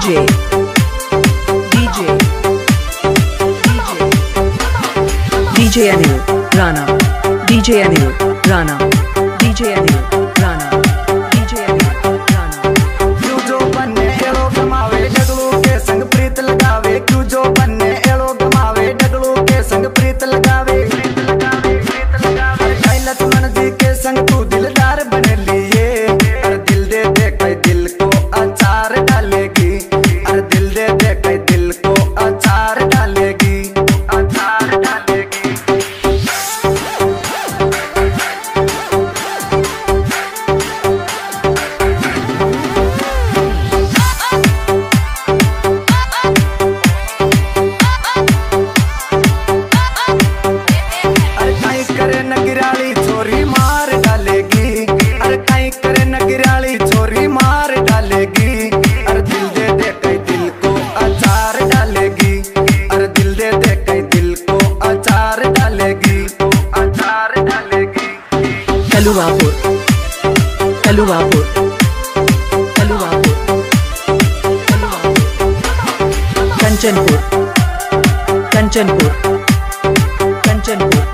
DJ DJ DJ Anil Rana DJ Anil Rana DJ Anil Rana DJ Anil Rana क्यों जो बन्ने एड़ो गमावे डगलू के संग प्रीत लगावे क्यों जो बन्ने एड़ो गमावे डगलू के संग प्रीत लगावे लक्ष्मण जी के संग तू दिलदार बने लिए अरे दिल दे दे कई दिल को अचार डालेगी अरे दिल दे दे कई दिल को अचार डालेगी अचार डालेगी अरे कहीं करे नगराली छोरी मार डालेगी अरे कहीं करे नगराली छोरी मार डालेगी अरे दिल दे दे कई दिल को अचार डालेगी अरे दिल दे दे कई दिल को अचार डालेगी अचार डालेगी Kaluwapur Kaluwapur Kaluwapur Kanchanpur Kanchanpur Kanchanpur